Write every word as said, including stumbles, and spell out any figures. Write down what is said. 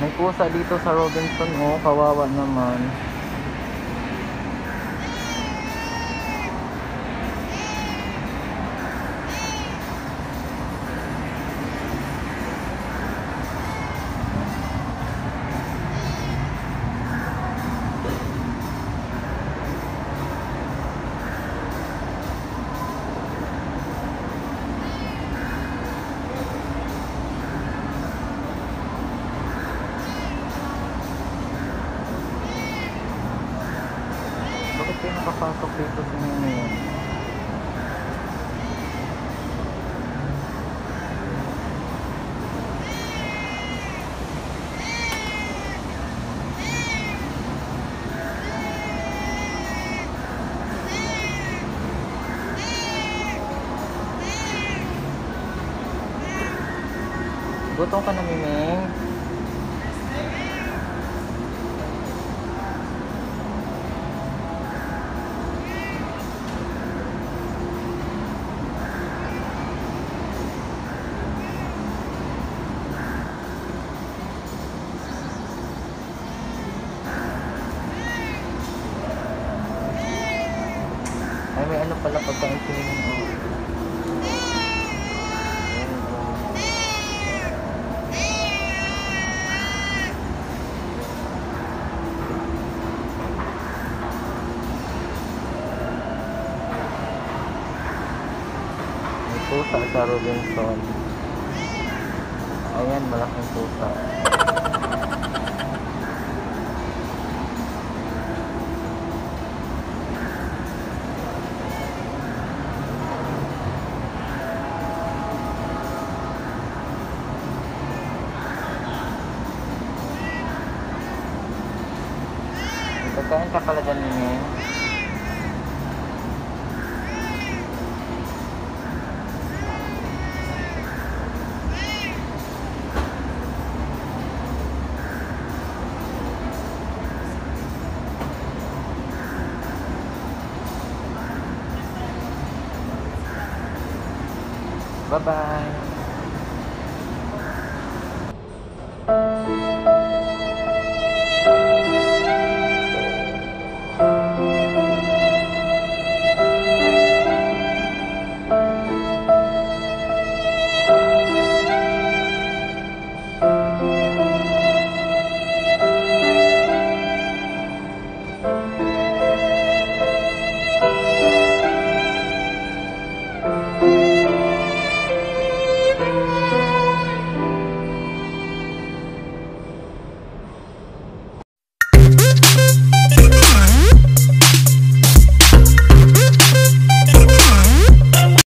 May pusa dito sa Robinson, oh, kawawa naman. Bakit kayo nakapasok dito sa mga yun? Gutom ka na, Miming? Ay, may ano pala pagkain si Miming, oh. Pusa sa Robinson. Ayan, malaking pusa. Pagkain ka pala dyan, Miming. Bye-bye.